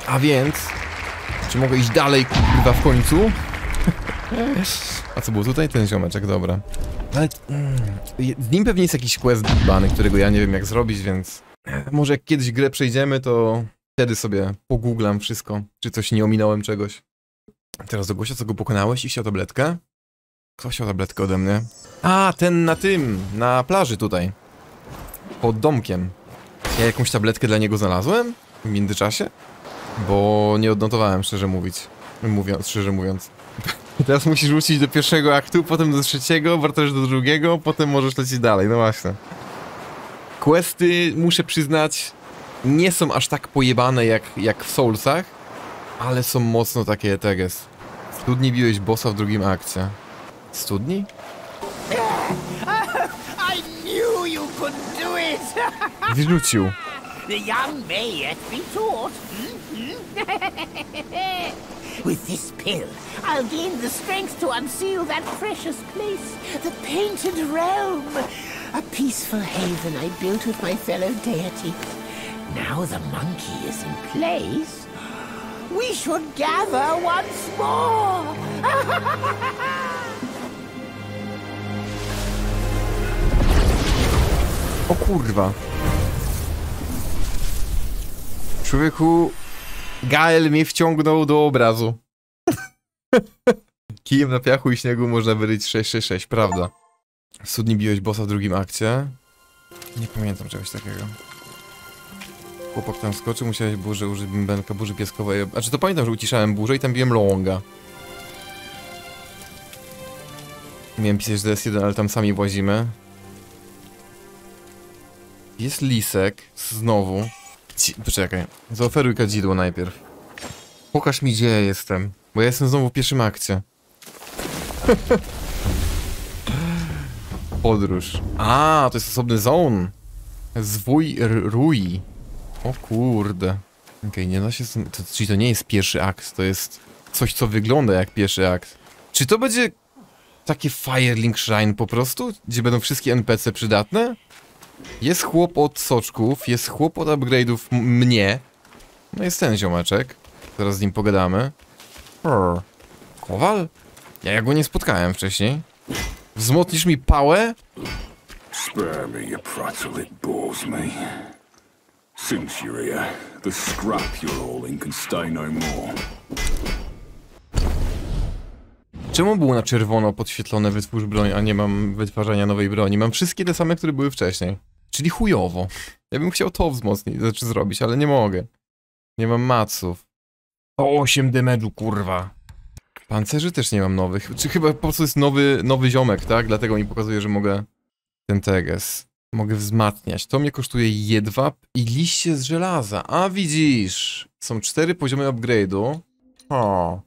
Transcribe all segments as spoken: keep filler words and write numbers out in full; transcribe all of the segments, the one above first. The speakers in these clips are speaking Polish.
A więc... Czy mogę iść dalej, kurwa, w końcu? A co było tutaj? Ten ziomeczek, dobra. Ale... Mm, z nim pewnie jest jakiś quest bany, którego ja nie wiem jak zrobić, więc... Może jak kiedyś grę przejdziemy, to... Wtedy sobie pogooglam wszystko, czy coś nie ominąłem czegoś. Teraz do gościa, co go pokonałeś i chciał tabletkę? Kto chciał tabletkę ode mnie? A, ten na tym, na plaży tutaj. Pod domkiem. Ja jakąś tabletkę dla niego znalazłem? W międzyczasie? Bo nie odnotowałem, szczerze mówić. Mówiąc, szczerze mówiąc. Teraz musisz wrócić do pierwszego aktu, potem do trzeciego, wracasz do drugiego, potem możesz lecieć dalej, no właśnie. Questy, muszę przyznać, nie są aż tak pojebane jak, jak w Soulsach, ale są mocno takie teges. W studni biłeś bossa w drugim akcie. Studni? I knew you could do it. Wyrzucił. The young may yet be taught. With this pill, I'll gain the strength to unseal that precious place, the Painted Realm. A peaceful haven I built with my fellow deity. Now the monkey is in place, we should gather once more. O kurwa. Człowieku, Gael mnie wciągnął do obrazu. Kijem na piachu i śniegu można wyryć sześć sześć sześć, prawda? W studni biłeś bossa w drugim akcie? Nie pamiętam czegoś takiego. Chłopak tam skoczył, musiałeś burzę użyć bębenka, burzy pieskowej. A czy to pamiętam, że uciszałem burzę i tam biłem longa. Miałem pisać, że to jest jeden, ale tam sami włazimy. Jest lisek, znowu. Ci Poczekaj, zaoferuj kadzidło najpierw. Pokaż mi, gdzie ja jestem, bo ja jestem znowu w pierwszym akcie. Podróż. A, to jest osobny zone. Zwój Rui. O kurde. Okej, okay, nie da się... To, czyli to nie jest pierwszy akt, to jest coś, co wygląda jak pierwszy akt. Czy to będzie takie Firelink Shrine po prostu? Gdzie będą wszystkie N P C przydatne? Jest chłop od soczków, jest chłop od upgrade'ów mnie. No jest ten ziomeczek. Zaraz z nim pogadamy. Brr. Kowal? Ja, ja go nie spotkałem wcześniej. Wzmocnisz mi pałę? Spare me, you prattle, it bores me. Since you're here, the scrap you're all in can stay no more. Czemu było na czerwono podświetlone wytwórz broń, a nie mam wytwarzania nowej broni? Mam wszystkie te same, które były wcześniej. Czyli chujowo. Ja bym chciał to wzmocnić, znaczy zrobić, ale nie mogę. Nie mam maców. O, osiem damage'u, kurwa. Pancerzy też nie mam nowych. Czy chyba po prostu jest nowy, nowy ziomek, tak? Dlatego mi pokazuje, że mogę ten teges. Mogę wzmacniać. To mnie kosztuje jedwab i liście z żelaza. A widzisz! Są cztery poziomy upgrade'u. O.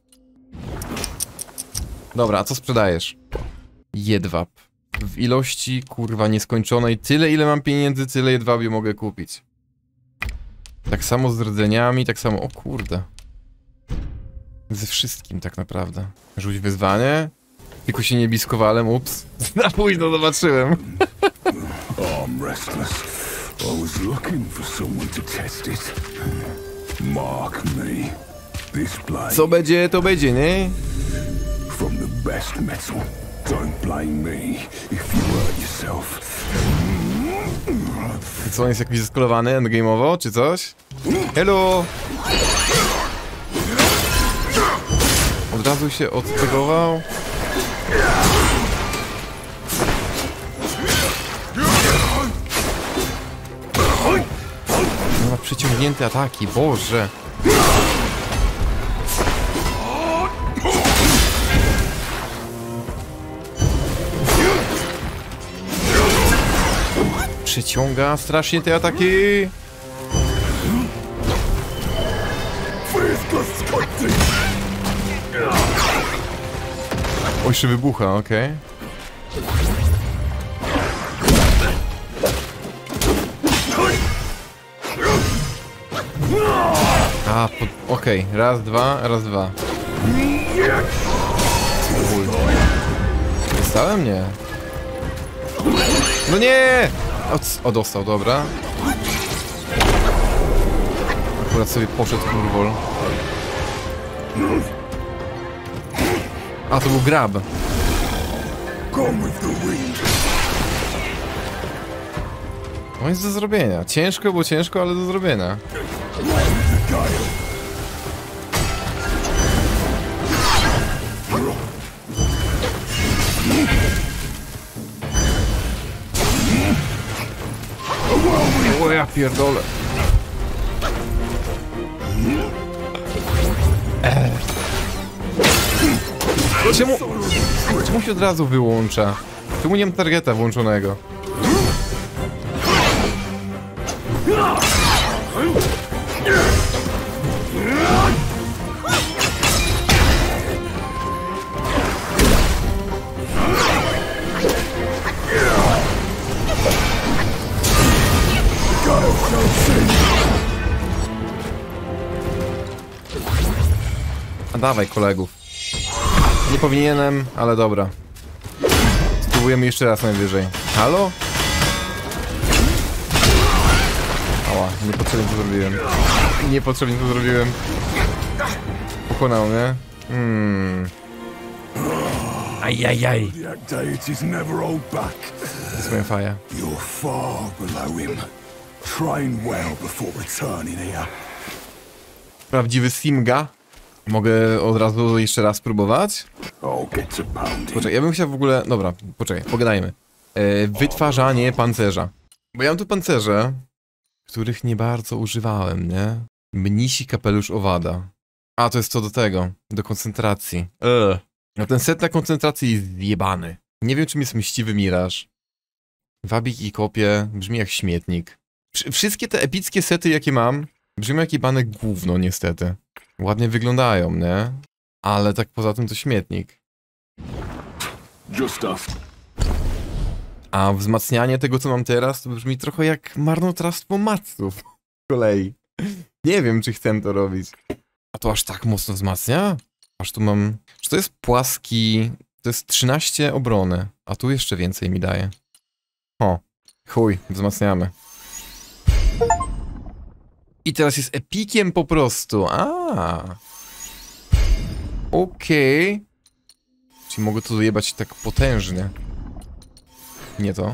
Dobra, a co sprzedajesz? Jedwab. W ilości, kurwa, nieskończonej. Tyle, ile mam pieniędzy, tyle jedwabiu mogę kupić. Tak samo z rdzeniami, tak samo... O kurde. Ze wszystkim tak naprawdę. Rzuć wyzwanie. Tylko się nie biskowałem, ups. Na późno zobaczyłem. I'm restless. I was looking for someone to test it. Mark me. This blade. Co będzie, to będzie, nie? From the best metal. Don't blame me if you hurt yourself. Co, on jest jakiś zeskolowany endgame'owo, czy coś? Hello! Od razu się odtegował. No, ma przyciągnięte ataki, Boże! Przyciąga strasznie te ataki. Oj, się wybucha, okej. A, okej, okay. Raz, dwa, raz, dwa. Dostałem? Nie. No nie! O, o dostał, dobra. Akurat sobie poszedł kurwol. A, to był grab. No jest do zrobienia. Ciężko, bo ciężko, ale do zrobienia. O ja pierdolę. Eee. Czemu... Czemu się od razu wyłącza? Czemu nie mam targeta włączonego? A dawaj kolegów. Nie powinienem, ale dobra. Spróbujemy jeszcze raz najwyżej. Halo? Ała, niepotrzebnie to zrobiłem. Niepotrzebnie to zrobiłem. Pokonał mnie. Hmm. Ajajaj. To jest moja faja. Prawdziwy Simga. Mogę od razu jeszcze raz spróbować? Poczekaj, ja bym chciał w ogóle... Dobra, poczekaj, pogadajmy. E, wytwarzanie pancerza. Bo ja mam tu pancerze, których nie bardzo używałem, nie? Mnisi kapelusz owada. A, to jest co do tego. Do koncentracji. Eee. No ten set na koncentracji jest zjebany. Nie wiem, czym jest mściwy miraż. Wabik i kopie brzmi jak śmietnik. Wszystkie te epickie sety, jakie mam, brzmią jak jebane gówno, niestety. Ładnie wyglądają, nie? Ale tak poza tym to śmietnik. A wzmacnianie tego, co mam teraz, to brzmi trochę jak marnotrawstwo maców. Z kolei. Nie wiem, czy chcę to robić. A to aż tak mocno wzmacnia? Aż tu mam... Czy to jest płaski... To jest trzynaście obrony. A tu jeszcze więcej mi daje. O. Chuj, wzmacniamy. I teraz jest epikiem po prostu. A. Okej. Okay. Czyli mogę to dojebać tak potężnie. Nie to.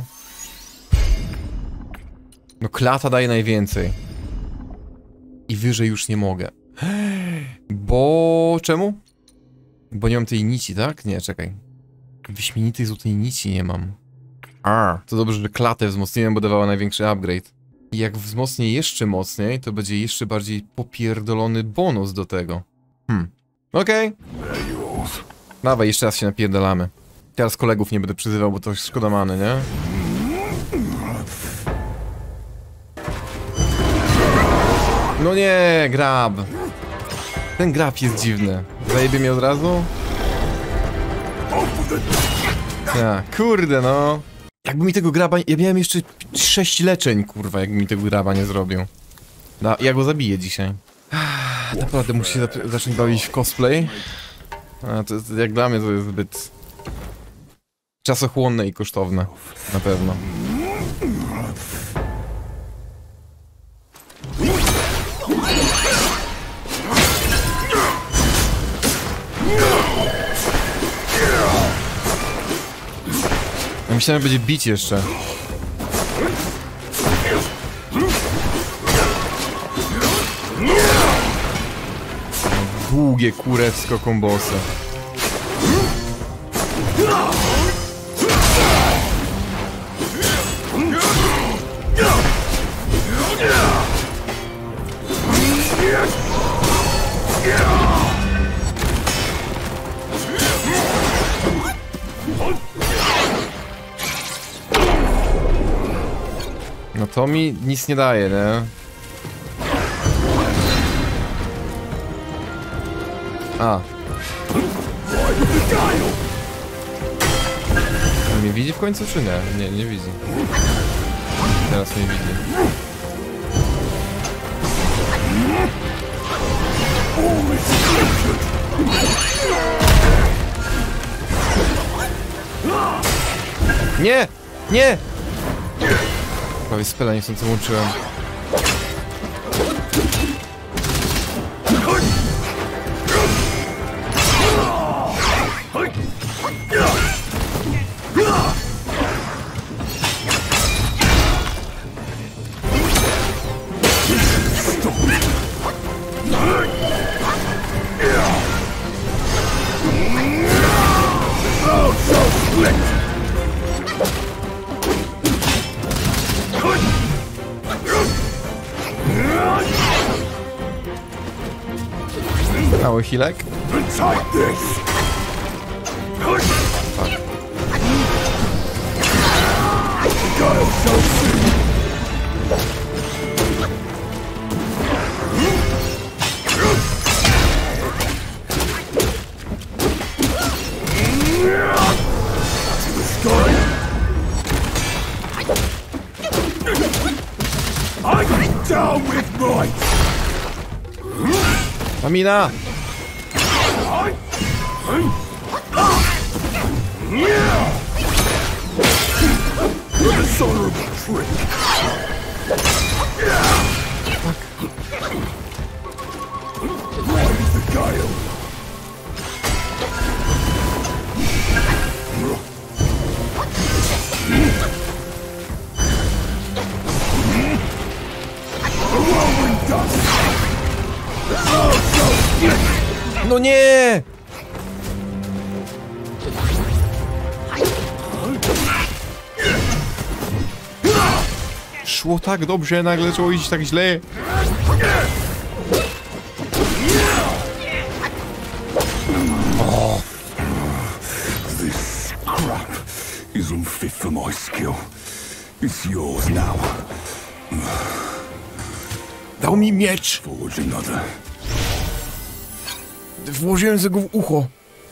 No klata daje najwięcej. I wyżej już nie mogę. Bo... Czemu? Bo nie mam tej nici, tak? Nie, czekaj. Wyśmienitej złotej nici nie mam. A, to dobrze, że klatę wzmocniłem, bo dawała największy upgrade. I jak wzmocnię jeszcze mocniej, to będzie jeszcze bardziej popierdolony bonus do tego. Hmm. Okej. Okay. Dawaj, jeszcze raz się napierdalamy. Teraz kolegów nie będę przyzywał, bo to szkoda many, nie? No nie, grab. Ten grab jest dziwny. Zajebie mnie od razu? Ja, kurde no. Jakby mi tego graba... Ja miałem jeszcze sześć leczeń, kurwa, jakby mi tego graba nie zrobił. No, ja go zabiję dzisiaj. Naprawdę muszę się zacząć bawić w cosplay. A, to, to, jak dla mnie to jest zbyt... czasochłonne i kosztowne. Na pewno. Ja myślałem, że będzie bić jeszcze. Długie kurewsko kombosy. No to mi nic nie daje, nie? A. On mnie widzi w końcu, czy nie? Nie, nie widzi. Teraz mnie widzi. Nie! Nie! Prawie spela niechcący łączyłem. Mały healek. Amina! No nie! Szło tak dobrze, nagle zaczęło iść tak źle. Oh. This crap isn't fit for my skill. It's yours now. Dał mi miecz. Forge another. Włożyłem go w ucho.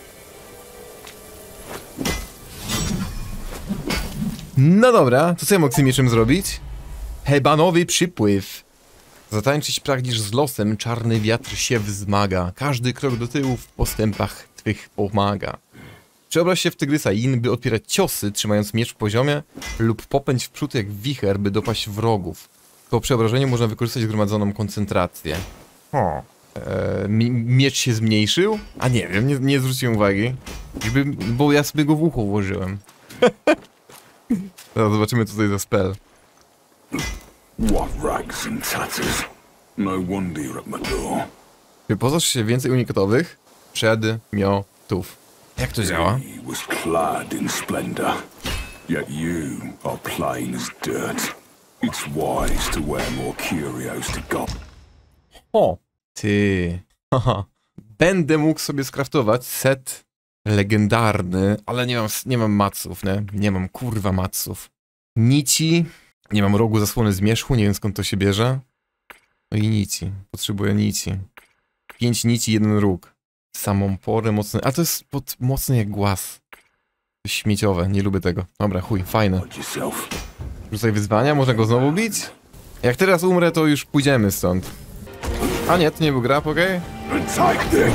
No dobra, to co ja mogę z tym mieczem zrobić? Hebanowy przypływ. Zatańczyć pragniesz z losem, czarny wiatr się wzmaga. Każdy krok do tyłu w postępach twych pomaga. Przeobraź się w tygrysa Yin, by odpierać ciosy, trzymając miecz w poziomie, lub popędź w przód jak wicher, by dopaść wrogów. Po przeobrażeniu można wykorzystać zgromadzoną koncentrację. O. Eee, miecz się zmniejszył? A nie wiem, nie, nie zwróciłem uwagi. Żeby, bo ja sobie go w ucho włożyłem. Teraz zobaczymy, co tutaj za spell. What rags and tatters? No wonder you're at my door. Wyposaż się więcej unikatowych przedmiotów. Jak to działa? He was clad in splendor, yet you are plain as dirt. It's wise to wear more curios to go. O, ty. Haha. Będę mógł sobie skraftować set legendarny, ale nie mam, nie mam maców, nie? Nie mam kurwa maców. Nici. Nie mam rogu zasłony zmierzchu, nie wiem skąd to się bierze. No i nici. Potrzebuję nici. Pięć nici, jeden róg. Samą porę mocny. A to jest pod, mocny jak głaz. Śmieciowe, nie lubię tego. Dobra, chuj, fajne. Rzucaj wyzwania, można go znowu bić? Jak teraz umrę, to już pójdziemy stąd. A nie, to nie był grab, okej? Okay?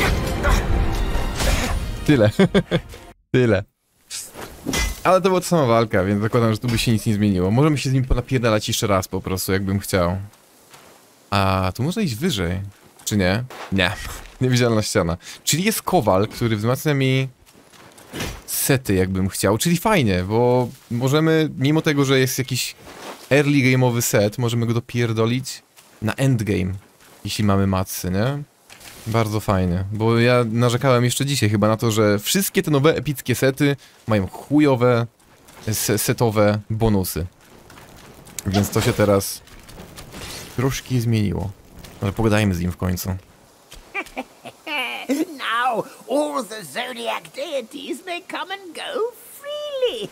Tyle. Tyle. Ale to była ta sama walka, więc zakładam, że tu by się nic nie zmieniło. Możemy się z nim napierdalać jeszcze raz po prostu, jakbym chciał. A tu można iść wyżej. Czy nie? Nie. Niewidzialna ściana. Czyli jest kowal, który wzmacnia mi sety, jakbym chciał. Czyli fajnie, bo możemy, mimo tego, że jest jakiś early game'owy set, możemy go dopierdolić na endgame, jeśli mamy macy, nie? Bardzo fajnie, bo ja narzekałem jeszcze dzisiaj chyba na to, że wszystkie te nowe epickie sety mają chujowe se setowe bonusy. Więc to się teraz troszkę zmieniło. Ale pogadajmy z nim w końcu. Now all the zodiac deities may come and go freely.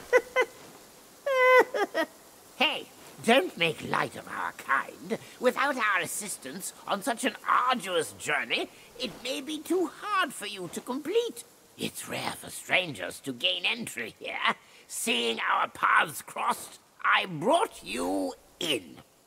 Hey, don't make light of our kind. Without our assistance on such an arduous journey, it may be too hard for you to complete. It's rare for strangers to gain entry here. Seeing our paths crossed, I brought you in.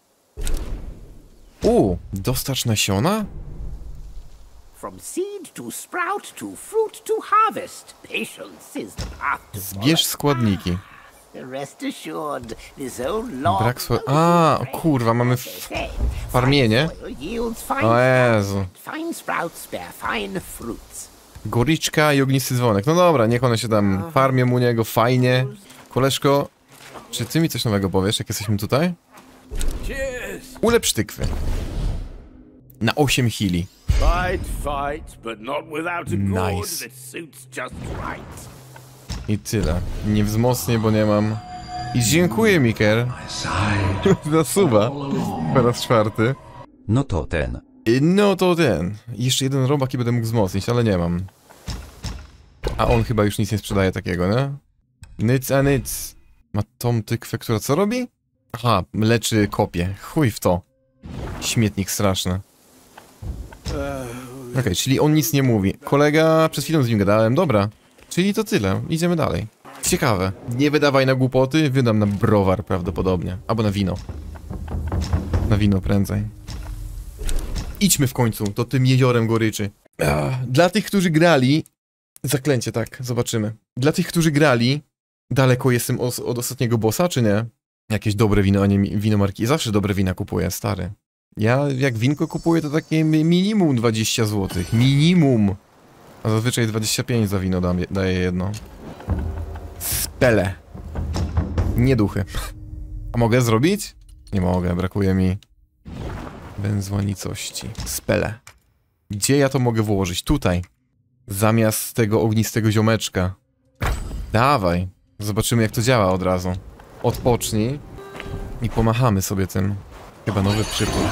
U, dostarcz nasiona? From seed to sprout to fruit to harvest, patience is the path to follow. Zbierz składniki. Rest assured, this old log... Brak słod... A, o kurwa, mamy f... farmienie. O Jezu. Fine sprouts bear fine fruits. Goriczka i ognisty dzwonek. No dobra, niech one się tam farmią u niego, fajnie. Koleżko, czy ty mi coś nowego powiesz, jak jesteśmy tutaj? Ulepsz tykwy. Na osiem heali. Fight, fight, but not without a gourd Nice. that suits just right. I tyle. Nie wzmocnię, bo nie mam. I dziękuję, Miker. Za suba. Po raz czwarty. No to ten. No to ten. Jeszcze jeden robak i będę mógł wzmocnić, ale nie mam. A on chyba już nic nie sprzedaje takiego, nie? Nic a nic. Ma tą tykwę, która co robi? Aha, leczy kopię. Chuj w to. Śmietnik straszny. Okej, okay, czyli on nic nie mówi. Kolega, przed chwilą z nim gadałem, dobra. Czyli to tyle, idziemy dalej. Ciekawe. Nie wydawaj na głupoty, wydam na browar prawdopodobnie. Albo na wino. Na wino prędzej. Idźmy w końcu, to tym jeziorem goryczy. Ach, dla tych, którzy grali... Zaklęcie, tak, zobaczymy. Dla tych, którzy grali... Daleko jestem od, od ostatniego bossa, czy nie? Jakieś dobre wino, a nie wino marki. Zawsze dobre wina kupuję, stary. Ja jak winko kupuję, to takie minimum dwadzieścia złotych. Minimum. A zazwyczaj dwadzieścia pięć za wino dam, daję jedno. Spele. Nie duchy. A mogę zrobić? Nie mogę, brakuje mi węzłanicości. Spele. Gdzie ja to mogę włożyć? Tutaj. Zamiast tego ognistego ziomeczka. Dawaj. Zobaczymy, jak to działa od razu. Odpocznij. I pomachamy sobie tym. Chyba nowy przypływ.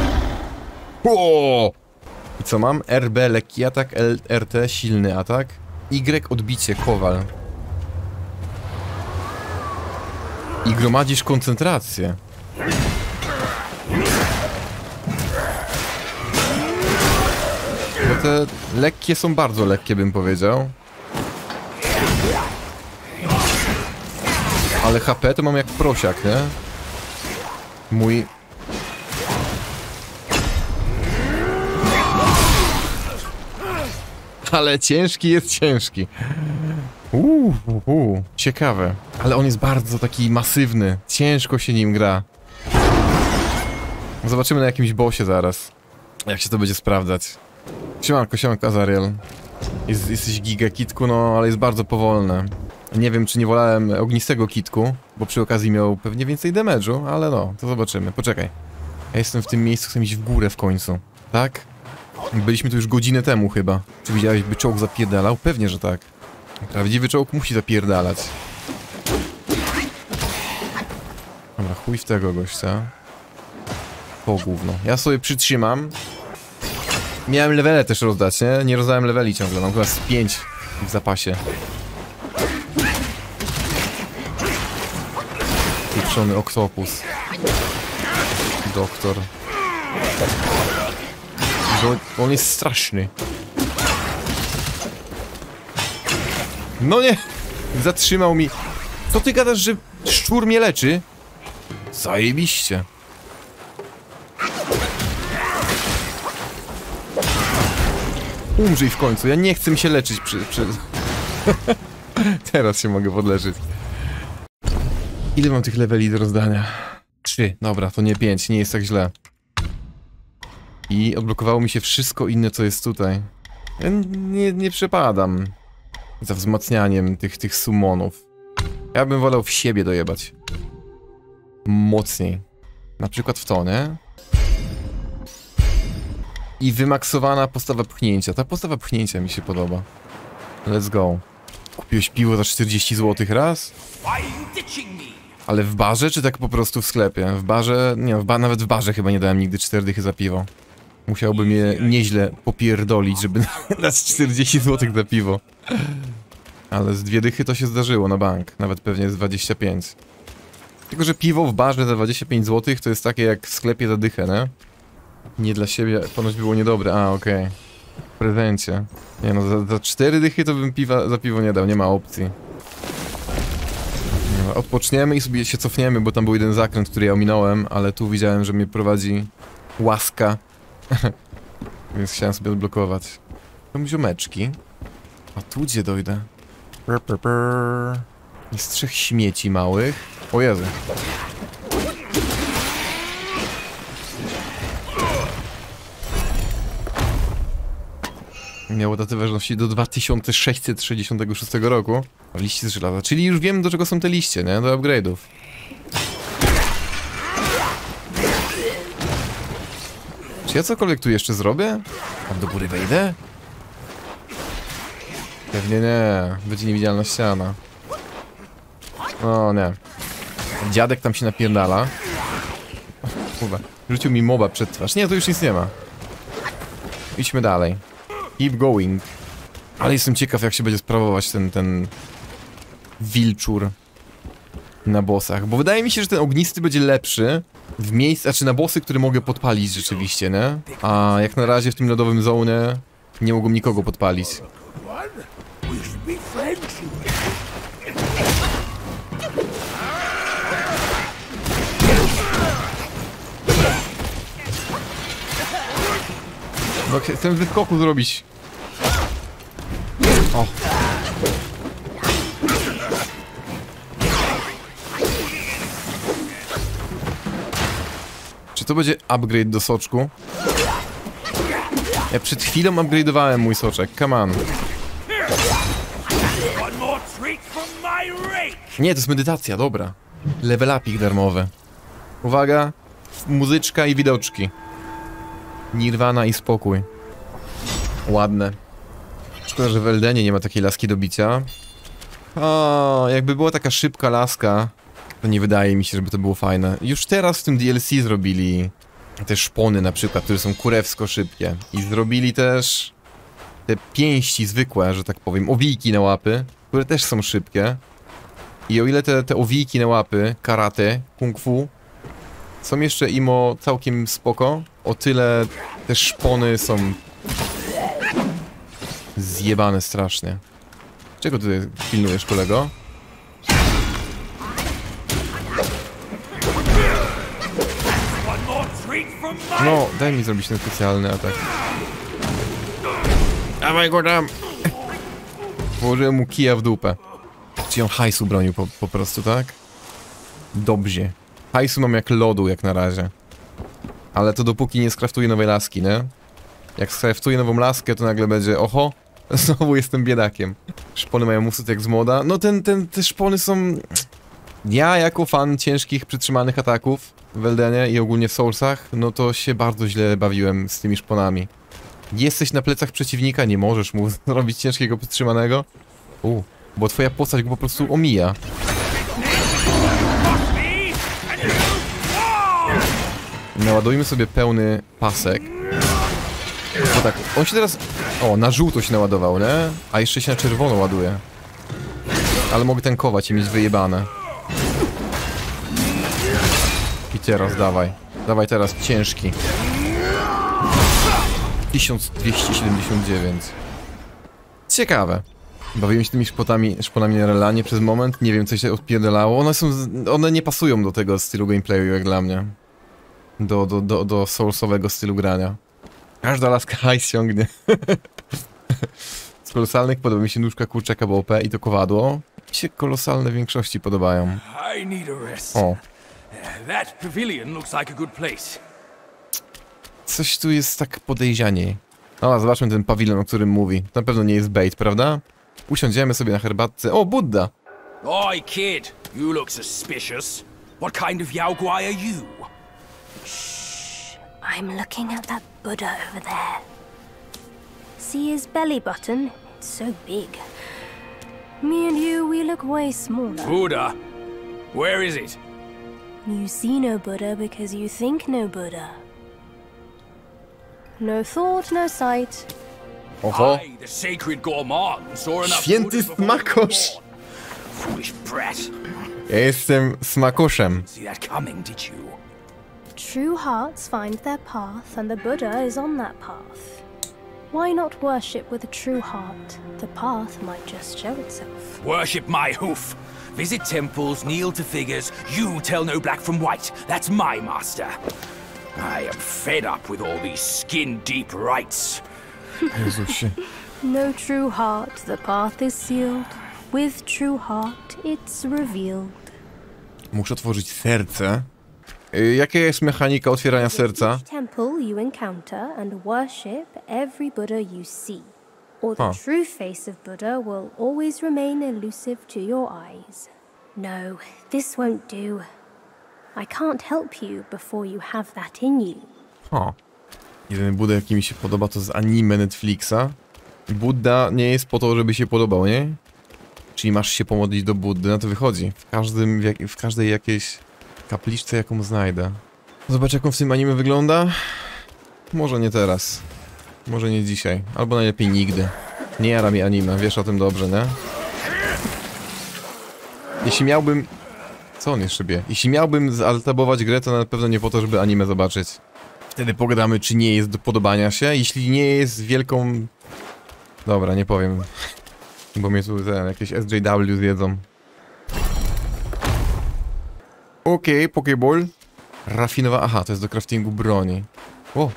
O! I co mam? R B lekki atak, L R T silny atak, Y odbicie kowal. I gromadzisz koncentrację. Bo te lekkie są bardzo lekkie, bym powiedział. Ale H P to mam jak prosiak, nie? Mój... Ale ciężki jest ciężki. Uuu, uu, ciekawe. Ale on jest bardzo taki masywny. Ciężko się nim gra. Zobaczymy na jakimś bossie zaraz. Jak się to będzie sprawdzać. Siemanko, siemanko Azariel. Jest, jesteś giga kitku, no ale jest bardzo powolny. Nie wiem, czy nie wolałem ognistego kitku, bo przy okazji miał pewnie więcej damage'u, ale no, to zobaczymy. Poczekaj. Ja jestem w tym miejscu, chcę iść w górę w końcu. Tak? Byliśmy tu już godzinę temu chyba. Czy widziałeś, by czołg zapierdalał? Pewnie, że tak. Prawdziwy czołg musi zapierdalać. Dobra, chuj w tego gościa. Po gówno. Ja sobie przytrzymam. Miałem levele też rozdać, nie? Nie rozdałem leveli ciągle, mam chyba z pięć w zapasie. Pieprzony oktopus. Doktor. Bo on jest straszny. No nie! Zatrzymał mi. Co ty gadasz, że szczur mnie leczy? Zajebiście. Umrzyj w końcu, ja nie chcę mi się leczyć przy... przy... Teraz się mogę podleczyć. Ile mam tych leveli do rozdania? Trzy. Dobra, to nie pięć, nie jest tak źle. I odblokowało mi się wszystko inne, co jest tutaj. Ja nie, nie przepadam za wzmacnianiem tych, tych summonów. Ja bym wolał w siebie dojebać. Mocniej. Na przykład w to, nie? I wymaksowana postawa pchnięcia. Ta postawa pchnięcia mi się podoba. Let's go. Kupiłeś piwo za czterdzieści złotych raz? Ale w barze, czy tak po prostu w sklepie? W barze... Nie, w ba nawet w barze chyba nie dałem nigdy cztery dychy za piwo. Musiałbym je nieźle popierdolić, żeby dać czterdzieści złotych za piwo. Ale z dwie dychy to się zdarzyło na bank. Nawet pewnie z dwadzieścia pięć. Tylko, że piwo w barze za dwadzieścia pięć złotych to jest takie jak w sklepie za dychę, nie? Nie dla siebie, ponoć było niedobre. A, okej. Okay. W prezencie. Nie no, za, za cztery dychy to bym piwa, za piwo nie dał, nie ma opcji. No, odpoczniemy i sobie się cofniemy, bo tam był jeden zakręt, który ja ominąłem, ale tu widziałem, że mnie prowadzi łaska. Więc chciałem sobie odblokować. Tam ziomeczki. A tu gdzie dojdę? Brr, brr, brr. Jest trzech śmieci małych. O Jezu. Miało datę ważności do dwa tysiące sześćset sześćdziesiątego szóstego roku. A w liście trzy lata. Czyli już wiem, do czego są te liście, nie? Do upgrade'ów. Czy ja cokolwiek tu jeszcze zrobię? Tam do góry wejdę? Pewnie nie. Będzie niewidzialna ściana. O nie. Dziadek tam się napierdala. Kurwa. Rzucił mi moba przed twarz. Nie, to już nic nie ma. idźmy dalej. Keep going. Ale jestem ciekaw, jak się będzie sprawować ten, ten... wilczur na bossach, bo wydaje mi się, że ten ognisty będzie lepszy w miejscu, znaczy na bossy, które mogę podpalić rzeczywiście, nie? A jak na razie w tym lodowym zone nie mogą nikogo podpalić. No, chcę wyskoku zrobić. O. Czy to będzie upgrade do soczku? Ja przed chwilą upgrade'owałem mój soczek, come on. Nie, to jest medytacja, dobra. Level upik darmowy. Uwaga, muzyczka i widoczki. Nirwana i spokój. Ładne. Szkoda, że w Eldenie nie ma takiej laski do bicia. O, jakby była taka szybka laska, to nie wydaje mi się, żeby to było fajne. Już teraz w tym D L C zrobili te szpony na przykład, które są kurewsko szybkie. I zrobili też te pięści zwykłe, że tak powiem, owijki na łapy, które też są szybkie. I o ile te, te owijki na łapy, karate, kung fu, są jeszcze imo całkiem spoko, o tyle te szpony są zjebane strasznie. Czego ty pilnujesz, kolego? No, daj mi zrobić ten specjalny atak. Dawaj go tam! Położyłem mu kija w dupę. Czy on hajsu bronił po, po prostu, tak? Dobrze. Hajsu mam jak lodu, jak na razie. Ale to dopóki nie skraftuję nowej laski, nie? Jak skraftuję nową laskę, to nagle będzie, oho, znowu jestem biedakiem. Szpony mają musyt jak z moda. No ten, ten, te szpony są... Ja jako fan ciężkich, przytrzymanych ataków w Eldenie i ogólnie w Soulsach, no to się bardzo źle bawiłem z tymi szponami. Jesteś na plecach przeciwnika, nie możesz mu zrobić ciężkiego przytrzymanego. U, bo twoja postać go po prostu omija. Naładujmy sobie pełny pasek. No tak, on się teraz... O, na żółto się naładował, nie? A jeszcze się na czerwono ładuje. Ale mogę tankować i mieć wyjebane. I teraz dawaj. Dawaj teraz ciężki. tysiąc dwieście siedemdziesiąt dziewięć. Ciekawe. Bawiłem się tymi szponami, szponami na relanie przez moment. Nie wiem, co się odpierdalało. One są... One nie pasują do tego stylu gameplayu, jak dla mnie. Do, do, do, do soulsowego stylu grania. Każda laska hajs ciągnie. Z kolosalnych podoba mi się nóżka kurczaka B O P i to kowadło. Mi się kolosalne w większości podobają. O. Coś tu jest tak podejrzaniej. No, zobaczmy ten pawilon, o którym mówi. Na pewno nie jest bait, prawda? Usiądziemy sobie na herbatce. O, Buddha! Oi, kid! You look suspicious. What kind of Yaoguai are you? I'm looking at that Buddha over there. See his belly button? It's so big. Me and you, we look way smaller. Buddha? Where is it? You see no Buddha because you think no Buddha. No thought, no sight. Oho. I, the sacred gourmand, saw enough Święty Buddha before smakosz! you were born. Foolish brat. Ja jestem smakoszem. See that coming, did you? True hearts find their path, and the Buddha is on that path. Why not worship with a true heart? The path might just show itself. Worship my hoof. Visit temples, kneel to figures. You tell no black from white. That's my master. I am fed up with all these skin-deep rites. Jezusie. No true heart, the path is sealed. With true heart, it's revealed. Muszę otworzyć serce. Y, Jaka jest mechanika otwierania serca? Each temple you encounter and worship every Buddha you see, or the Huh. true face of Buddha will always remain elusive to your eyes. No, this won't do. I can't help you before you have that in you. O. Jedyny Buddha, jaki mi się podoba, to z anime Netflixa. Buddha nie jest po to, żeby się podobał, nie? Czyli masz się pomodlić do Buddy, na to wychodzi. W każdym, w, jak, w każdej jakiejś kapliczce, jaką znajdę. Zobacz, jak on w tym anime wygląda. Może nie teraz. Może nie dzisiaj, albo najlepiej nigdy. Nie jara mi anime, wiesz o tym dobrze, nie? Jeśli miałbym... Co on jeszcze bie? Jeśli miałbym zaltabować grę, to na pewno nie po to, żeby anime zobaczyć. Wtedy pogadamy, czy nie jest do podobania się. Jeśli nie jest wielką... Dobra, nie powiem. Bo mnie tu ten, jakieś S J W zjedzą. Okej, okay, Pokéball. Rafinowa... Aha, to jest do craftingu broni. O!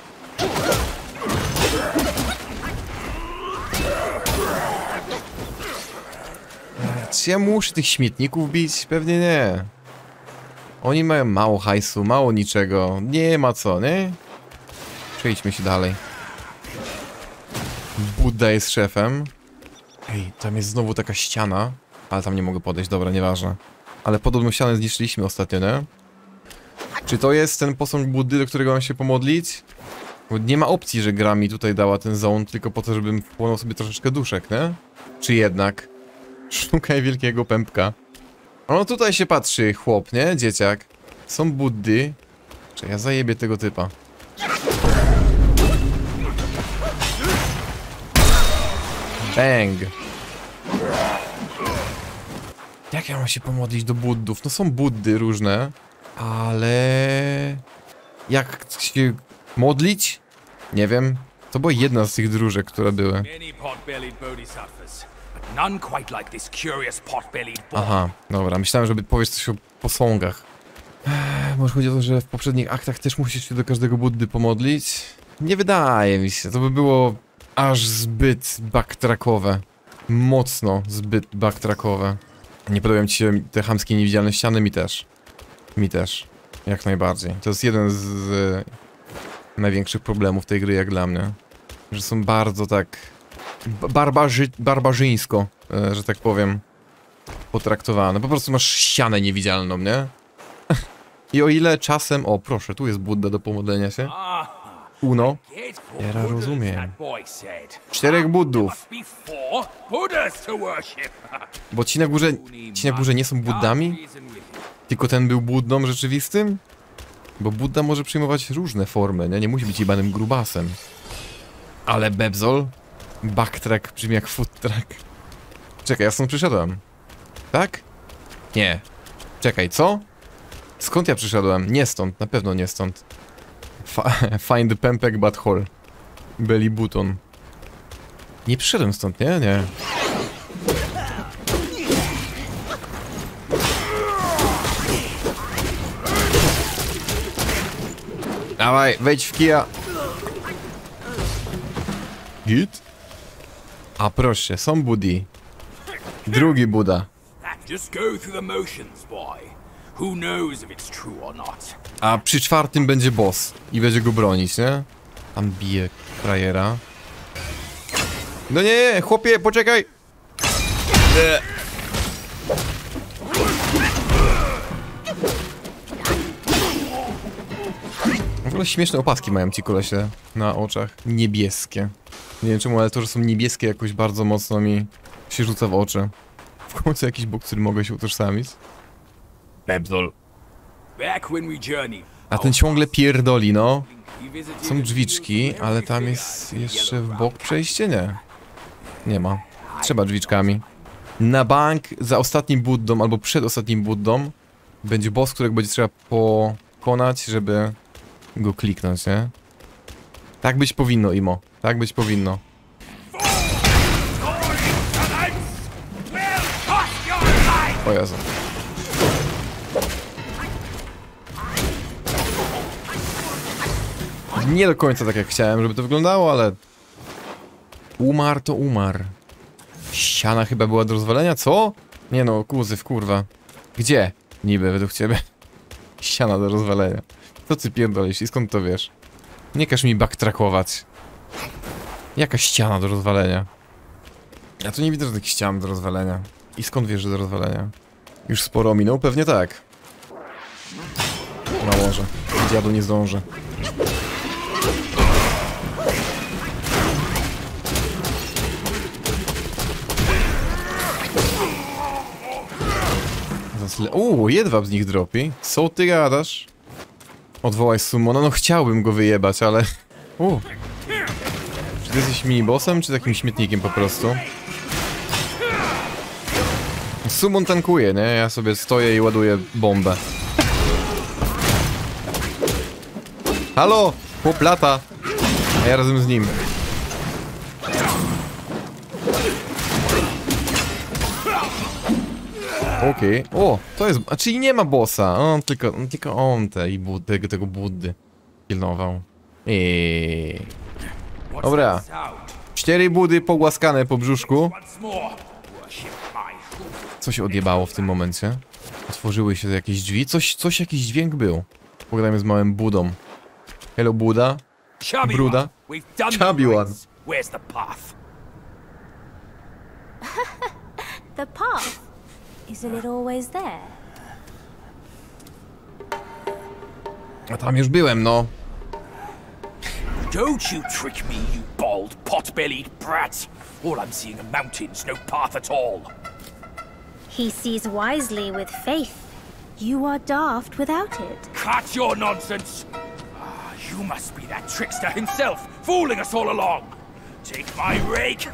Czy ja muszę tych śmietników bić? Pewnie nie. Oni mają mało hajsu, mało niczego. Nie ma co, nie? Przejdźmy się dalej. Budda jest szefem. Ej, tam jest znowu taka ściana. Ale tam nie mogę podejść, dobra, nieważne. Ale podobną ścianę zniszczyliśmy ostatnio, nie? Czy to jest ten posąg Buddy, do którego mam się pomodlić? Bo nie ma opcji, że gra mi tutaj dała ten zone tylko po to, żebym wchłonął sobie troszeczkę duszek, nie? Czy jednak? Szukaj wielkiego pępka. No tutaj się patrzy chłop, nie? Dzieciak. Są Buddy. Czy ja zajebię tego typa. Bang. Jak ja mam się pomodlić do Buddów? No są Buddy różne. Ale... Jak się modlić? Nie wiem. To była jedna z tych dróżek, które były. Aha, dobra. Myślałem, żeby powiesz coś o posągach. Ech, może chodzi o to, że w poprzednich aktach też musisz się do każdego Buddy pomodlić? Nie wydaje mi się. To by było aż zbyt backtrackowe. Mocno zbyt backtrackowe. Nie podobają ci się te chamskie niewidzialne ściany? Mi też. Mi też. Jak najbardziej. To jest jeden z, z największych problemów tej gry, jak dla mnie. Że są bardzo tak... Barbarzy, barbarzyńsko, e, że tak powiem, potraktowane. Po prostu masz ścianę niewidzialną, nie? I o ile czasem... O, proszę, tu jest Budda do pomodlenia się. Uno. Ja rozumiem. Czterech Buddów. Bo ci na górze... Ci na górze nie są Buddami? Tylko ten był Buddą rzeczywistym? Bo Budda może przyjmować różne formy, nie? Nie musi być jebanym grubasem. Ale Bebzol? Backtrack brzmi jak food track. Czekaj, ja stąd przyszedłem. Tak? Nie. Czekaj, co? Skąd ja przyszedłem? Nie stąd, na pewno nie stąd. Fa find the pempek butthole. Belly button. Nie przyszedłem stąd, nie? Nie. Dawaj, wejdź w kija. Git? A proszę, są Buddy. Drugi Buddha. A przy czwartym będzie boss i będzie go bronić, nie? Tam bije frajera. No nie, nie, chłopie, poczekaj! Nie. W ogóle śmieszne opaski mają ci kolesie na oczach. Niebieskie. Nie wiem czemu, ale to, że są niebieskie jakoś bardzo mocno mi się rzuca w oczy. W końcu jakiś bok, który mogę się utożsamić. Bebzol. A ten ciągle pierdoli, no. Są drzwiczki, ale tam jest jeszcze w bok przejście? Nie. Nie ma. Trzeba drzwiczkami. Na bank za ostatnim Buddą, albo przed ostatnim Buddą będzie boss, którego będzie trzeba pokonać, żeby go kliknąć, nie? Tak być powinno, Imo. Tak być powinno. O Jezu. Nie do końca tak jak chciałem, żeby to wyglądało, ale... Umarł to umarł. Ściana chyba była do rozwalenia, co? Nie no, kuzyw, kurwa. Gdzie? Niby, według ciebie. Ściana do rozwalenia. Co ty pierdolisz i skąd to wiesz? Nie każ mi backtrackować. Jaka ściana do rozwalenia? Ja tu nie widzę żadnych ścian do rozwalenia. I skąd wiesz, że do rozwalenia? Już sporo minął? Pewnie tak. No może. Dziadu nie zdąży. Uuu, jedwab z nich dropi. Co ty gadasz? Odwołaj summona. No chciałbym go wyjebać, ale... Uuu. Ty jesteś minibossem, czy takim śmietnikiem po prostu? Summon tankuje, nie? Ja sobie stoję i ładuję bombę. Halo! Chłop lata! A ja razem z nim. Okej. Okay. O, to jest... A czyli nie ma bossa. On tylko... On, tylko on te, i bud, tego, tego Buddy pilnował. Eee. Dobra. Cztery budy pogłaskane po brzuszku. Co się odjebało w tym momencie? Otworzyły się jakieś drzwi? Coś, coś jakiś dźwięk był. Pogadajmy z małym Budą. Hello Buda. Bruda. Chubby one. Where's the path? The path? Isn't it always there? A tam już byłem, no. Don't you trick me, you bald, pot-bellied brat! All I'm seeing are mountains, no path at all. He sees wisely with faith. You are daft without it. Cut your nonsense! Ah, you must be that trickster himself, fooling us all along! Take my rake!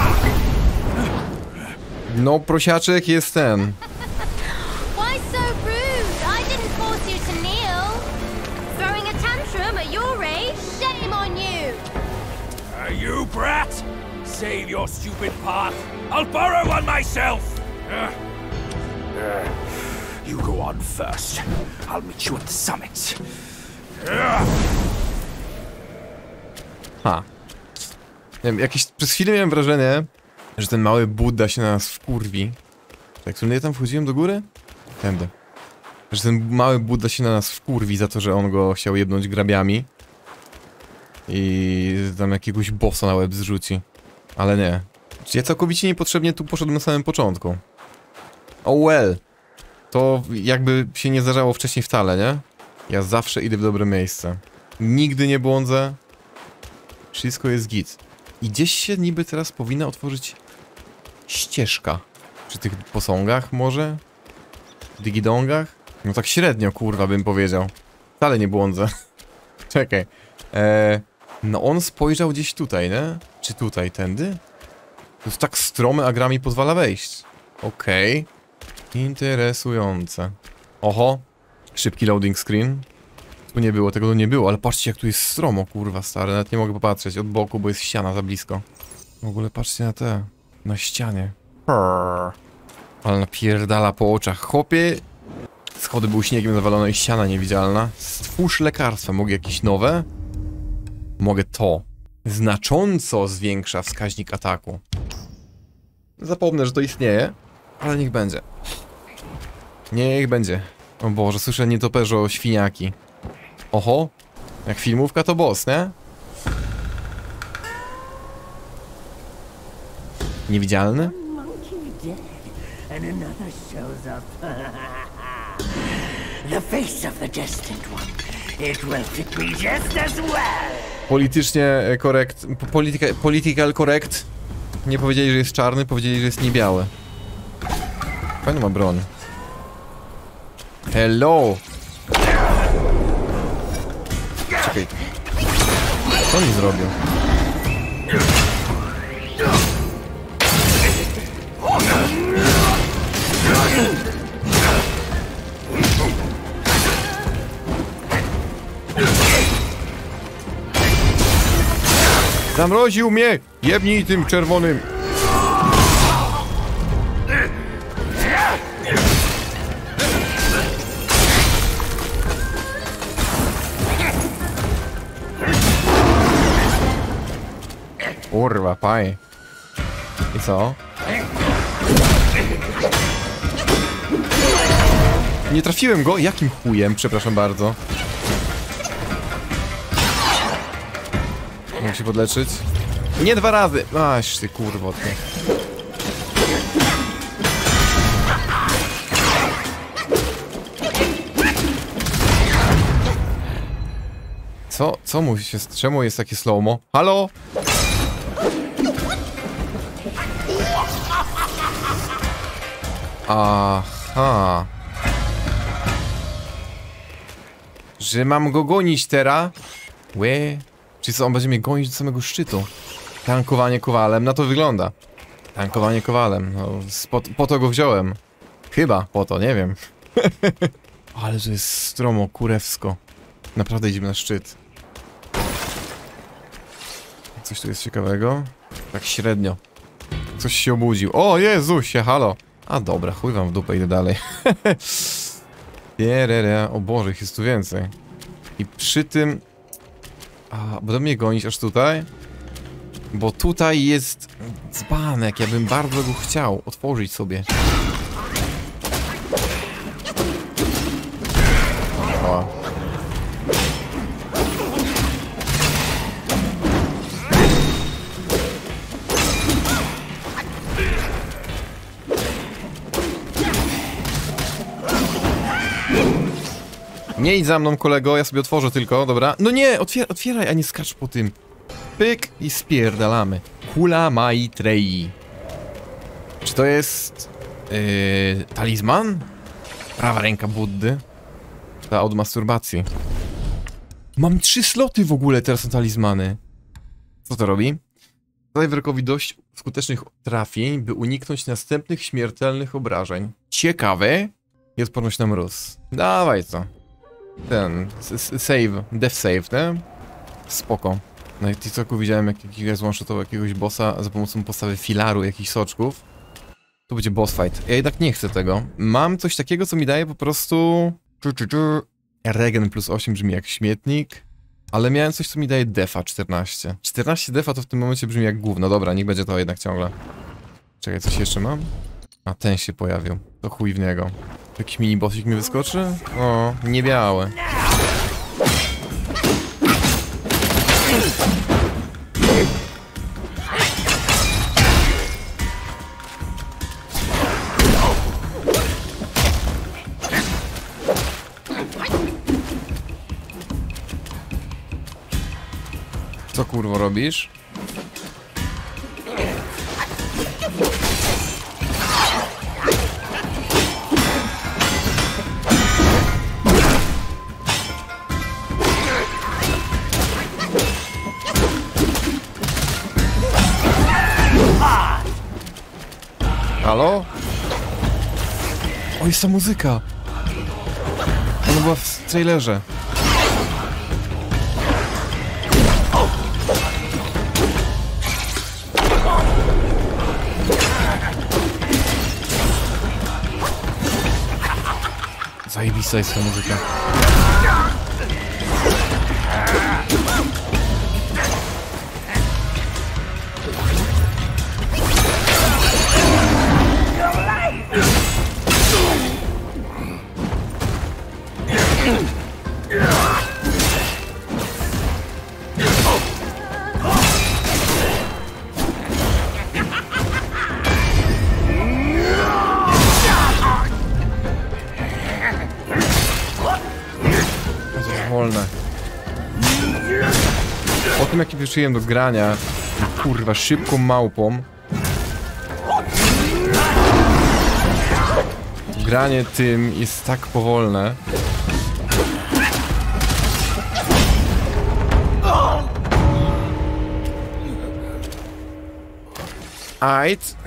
No, prosiaczek jest ten. Why so rude? I didn't force you to kneel. Throwing a tantrum at your age? Shame on you! Uh, you brat! Save your stupid path! I'll borrow one myself! Uh, uh, you go on first. I'll meet you at the summit. Uh. Ha. Nie wiem, jakieś... Przez chwilę miałem wrażenie, że ten mały Buddha się na nas wkurwi. Tak, którym ja tam wchodziłem do góry? Tędy. Że ten mały Buddha się na nas wkurwi za to, że on go chciał jebnąć grabiami. I tam jakiegoś bossa na łeb zrzuci. Ale nie. Ja całkowicie niepotrzebnie tu poszedłem na samym początku. Oh well. To jakby się nie zdarzało wcześniej wcale, nie? Ja zawsze idę w dobre miejsce. Nigdy nie błądzę. Wszystko jest git. I gdzieś się niby teraz powinna otworzyć ścieżka. Przy tych posągach może? Digidongach? No tak średnio, kurwa, bym powiedział. Wcale nie błądzę. Czekaj. Eee, no on spojrzał gdzieś tutaj, nie? Czy tutaj, tędy? To jest tak strome, a gra mi pozwala wejść. Okej. Okay. Interesujące. Oho. Szybki loading screen. Tu nie było, tego tu nie było, ale patrzcie jak tu jest stromo, kurwa stary. Nawet nie mogę popatrzeć od boku, bo jest ściana za blisko. W ogóle patrzcie na te... Na ścianie. Brrr. Ale napierdala po oczach. Chłopie... Schody były śniegiem zawalone i ściana niewidzialna. Stwórz lekarstwa. Mogę jakieś nowe? Mogę to. Znacząco zwiększa wskaźnik ataku. Zapomnę, że to istnieje, ale niech będzie. Niech będzie. O Boże, słyszę nietoperzo świniaki. Oho, jak filmówka to boss, nie? Niewidzialny? And another shows up. The face of the destined one. It will fit me just as well. Politycznie korekt... Polityka, political correct. Nie powiedzieli, że jest czarny, powiedzieli, że jest niebiały. Fajna ma broń. Hello! Czekaj. Co mi zrobił? Zamroził mnie! Jebnij tym czerwonym! Kurwa, paj. I co? Nie trafiłem go? Jakim chujem? Przepraszam bardzo. Mogę się podleczyć? Nie dwa razy! Aś ty kurwo, ty. Co? Co mu się... Czemu jest takie slow-mo? Halo? Aha. Że mam go gonić teraz? Łe. Czy co, on będzie mnie gonić do samego szczytu? Tankowanie kowalem, na to wygląda. Tankowanie kowalem, no, po, po to go wziąłem. Chyba po to, nie wiem. Ale to jest stromo, kurewsko. Naprawdę idziemy na szczyt. Coś tu jest ciekawego? Tak średnio. Coś się obudził. O Jezusie, halo! A dobra, chuj wam w dupę, idę dalej. Jerere, o Boże, ich jest tu więcej. I przy tym... A, będą mnie gonić aż tutaj? Bo tutaj jest dzbanek, ja bym bardzo go chciał otworzyć sobie. O. Nie idź za mną, kolego, ja sobie otworzę tylko, dobra? No nie, otwier otwieraj, a nie skacz po tym. Pyk i spierdalamy. Hula Maitrei. Czy to jest... Yy, talizman? Prawa ręka Buddy. Ta od masturbacji. Mam trzy sloty w ogóle teraz na talizmany. Co to robi? Zadaj wrogowi dość skutecznych trafień, by uniknąć następnych śmiertelnych obrażeń. Ciekawe. I odporność na mróz. Dawaj co. Ten, save, death save, nie? Spoko. Na TikToku widziałem jak jakiegoś one-shotował jakiegoś bossa za pomocą postawy filaru, jakichś soczków. To będzie boss fight. Ja jednak nie chcę tego. Mam coś takiego, co mi daje po prostu... Regen plus osiem brzmi jak śmietnik. Ale miałem coś, co mi daje defa czternaście. czternaście defa to w tym momencie brzmi jak gówno. Dobra, niech będzie to jednak ciągle. Czekaj, coś jeszcze mam? A ten się pojawił. To chuj w niego. Jakiś mini bossik mi wyskoczy? O, nie białe. Co kurwo robisz? Halo? O, jest ta muzyka! Ona była w trailerze. Zajebista jest ta muzyka. Wolne. O tym jaki wyczułem do grania kurwa szybką małpą. Granie tym jest tak powolne. Ajt.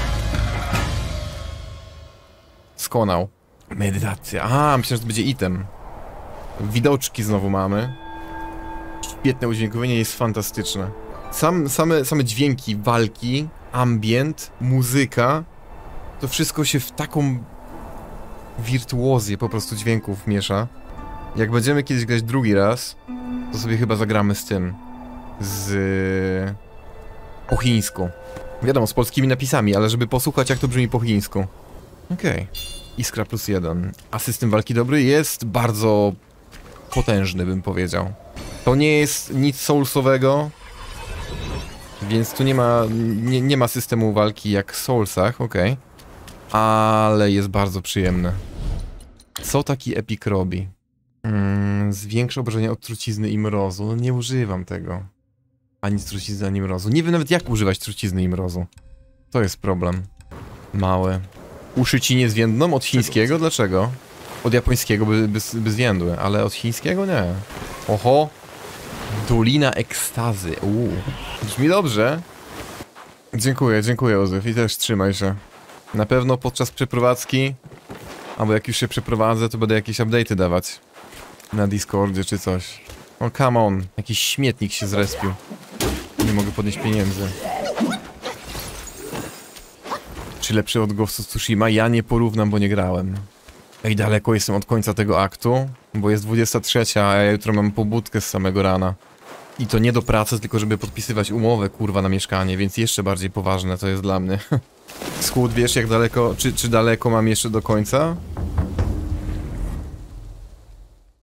Skonał. Medytacja. Aha, myślę, że to będzie item. Widoczki znowu mamy. Świetne udźwiękowienie, jest fantastyczne. Sam, same, same dźwięki walki, ambient, muzyka. To wszystko się w taką wirtuozję po prostu dźwięków miesza. Jak będziemy kiedyś grać drugi raz, to sobie chyba zagramy z tym. Z... po chińsku. Wiadomo, z polskimi napisami, ale żeby posłuchać jak to brzmi po chińsku. Okej. Okay. Iskra plus jeden. A system walki dobry jest bardzo potężny, bym powiedział. To nie jest nic soulsowego, więc tu nie ma, nie, nie ma systemu walki jak w Soulsach, okej. Okay. Ale jest bardzo przyjemny. Co taki Epic robi? Mm, zwiększa obrażenia od trucizny i mrozu. No nie używam tego. Ani z trucizny, ani mrozu. Nie wiem nawet jak używać trucizny i mrozu. To jest problem. Małe. Uszy ci nie zwiędną? Od chińskiego? Dlaczego? Od japońskiego by, by, by zwiędły, ale od chińskiego nie. Oho. Dolina Ekstazy. Uuu. Brzmi dobrze. Dziękuję, dziękuję, Ozyf. I też trzymaj się. Na pewno podczas przeprowadzki, albo jak już się przeprowadzę, to będę jakieś update'y dawać. Na Discordzie czy coś. O, come on. Jakiś śmietnik się zrespił. Nie mogę podnieść pieniędzy. Czy lepszy od Ghost of Tsushima? Ja nie porównam, bo nie grałem. Ej, daleko jestem od końca tego aktu, bo jest dwudziesta trzecia, a ja jutro mam pobudkę z samego rana. I to nie do pracy, tylko żeby podpisywać umowę, kurwa, na mieszkanie, więc jeszcze bardziej poważne to jest dla mnie. Schód, wiesz jak daleko, czy, czy daleko mam jeszcze do końca?